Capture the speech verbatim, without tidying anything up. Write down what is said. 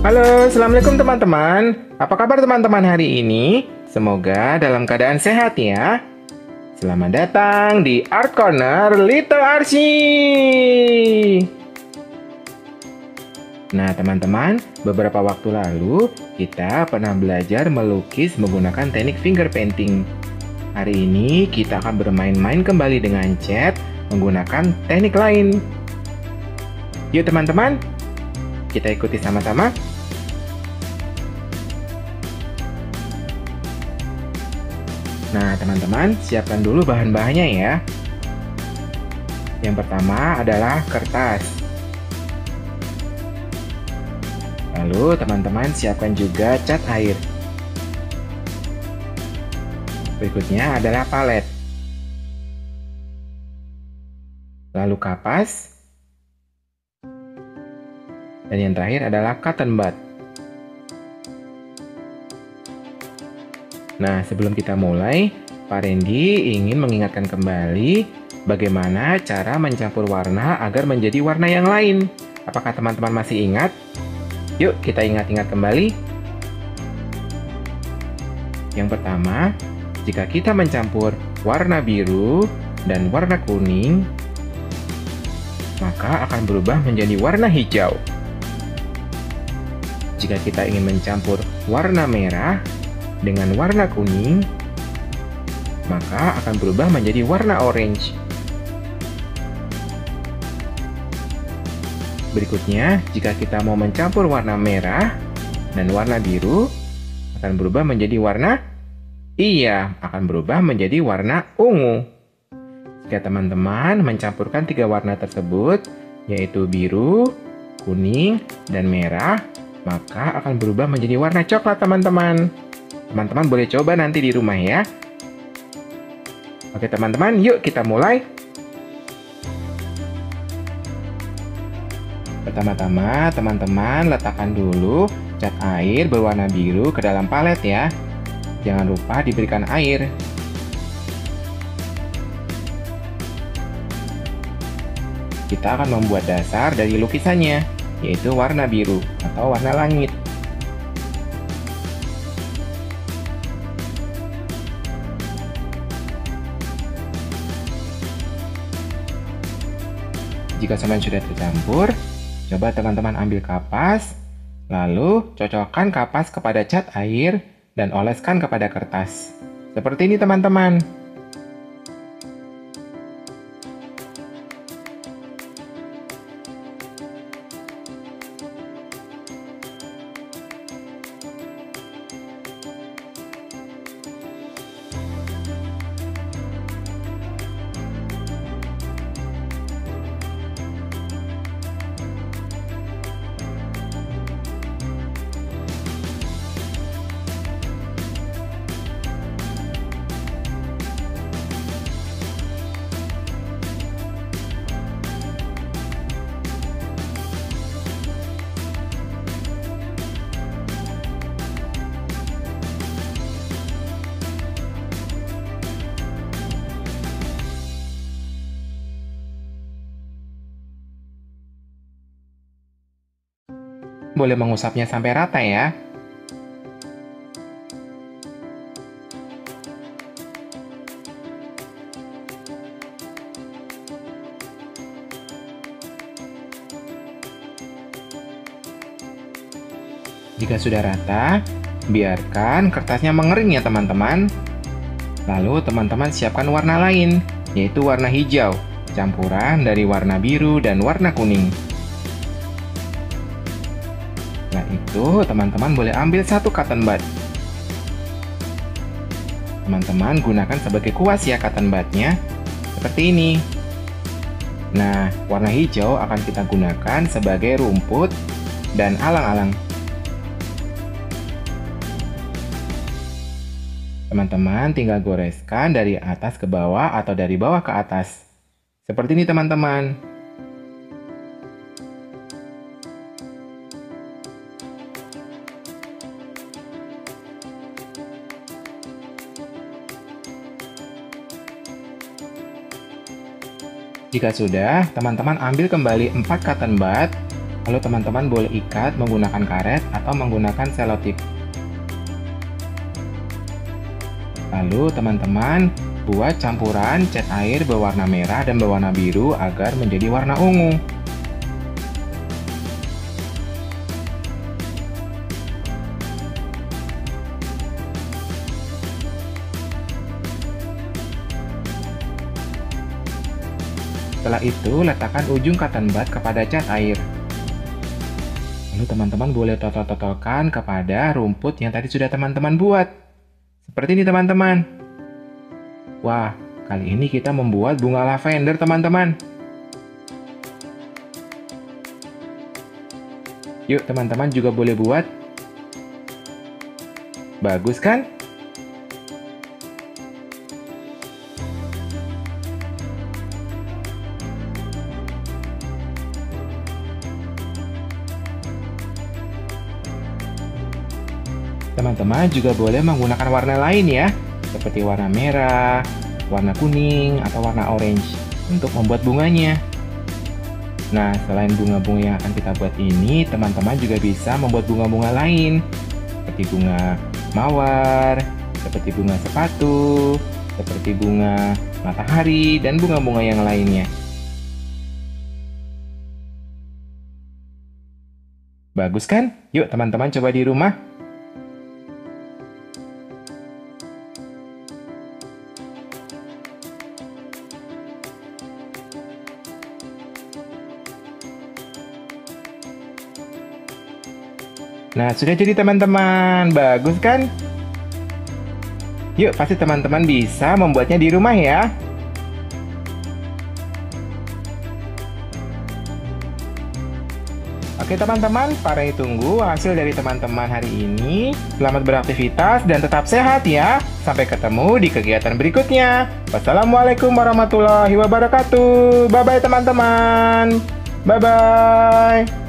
Halo, Assalamualaikum teman-teman. Apa kabar teman-teman hari ini? Semoga dalam keadaan sehat ya. Selamat datang di Art Corner Little Arsy. Nah teman-teman, beberapa waktu lalu kita pernah belajar melukis menggunakan teknik finger painting. Hari ini kita akan bermain-main kembali dengan cat menggunakan teknik lain. Yuk teman-teman, kita ikuti sama-sama. Nah teman-teman, siapkan dulu bahan-bahannya ya. Yang pertama adalah kertas. Lalu teman-teman siapkan juga cat air. Berikutnya adalah palet. Lalu kapas. Dan yang terakhir adalah cotton bud. Nah, sebelum kita mulai, Pak Randy ingin mengingatkan kembali bagaimana cara mencampur warna agar menjadi warna yang lain. Apakah teman-teman masih ingat? Yuk, kita ingat-ingat kembali. Yang pertama, jika kita mencampur warna biru dan warna kuning, maka akan berubah menjadi warna hijau. Jika kita ingin mencampur warna merah dengan warna kuning, maka akan berubah menjadi warna orange. Berikutnya, jika kita mau mencampur warna merah dan warna biru, akan berubah menjadi warna, iya, akan berubah menjadi warna ungu. Jika teman-teman mencampurkan tiga warna tersebut, yaitu biru, kuning, dan merah, maka akan berubah menjadi warna coklat teman-teman. Teman-teman boleh coba nanti di rumah ya. Oke teman-teman, yuk kita mulai. Pertama-tama, teman-teman letakkan dulu cat air berwarna biru ke dalam palet ya. Jangan lupa diberikan air. Kita akan membuat dasar dari lukisannya, yaitu warna biru atau warna langit. Jika semuanya sudah tercampur, coba teman-teman ambil kapas, lalu cocokkan kapas kepada cat air dan oleskan kepada kertas. Seperti ini teman-teman. Boleh mengusapnya sampai rata ya. Jika sudah rata, biarkan kertasnya mengering ya teman-teman. Lalu teman-teman siapkan warna lain, yaitu warna hijau, campuran dari warna biru dan warna kuning. Setelah itu, teman-teman boleh ambil satu cotton bud. Teman-teman gunakan sebagai kuas ya cotton budnya, seperti ini. Nah, warna hijau akan kita gunakan sebagai rumput dan alang-alang. Teman-teman tinggal goreskan dari atas ke bawah atau dari bawah ke atas. Seperti ini teman-teman. Jika sudah, teman-teman ambil kembali empat cotton bud Lalu teman-teman boleh ikat menggunakan karet atau menggunakan selotip. Lalu teman-teman buat campuran cat air berwarna merah dan berwarna biru agar menjadi warna ungu. Setelah itu, letakkan ujung cotton bud kepada cat air. Lalu teman-teman boleh totol-totolkan kepada rumput yang tadi sudah teman-teman buat. Seperti ini teman-teman. Wah, kali ini kita membuat bunga lavender teman-teman. Yuk teman-teman juga boleh buat. Bagus kan? Teman-teman juga boleh menggunakan warna lain ya, seperti warna merah, warna kuning, atau warna orange untuk membuat bunganya. Nah, selain bunga-bunga yang akan kita buat ini, teman-teman juga bisa membuat bunga-bunga lain, seperti bunga mawar, seperti bunga sepatu, seperti bunga matahari, dan bunga-bunga yang lainnya. Bagus kan? Yuk teman-teman coba di rumah. Nah, sudah jadi teman-teman. Bagus kan? Yuk, pasti teman-teman bisa membuatnya di rumah ya. Oke teman-teman, Farai tunggu hasil dari teman-teman hari ini. Selamat beraktivitas dan tetap sehat ya. Sampai ketemu di kegiatan berikutnya. Wassalamualaikum warahmatullahi wabarakatuh. Bye-bye teman-teman. Bye-bye.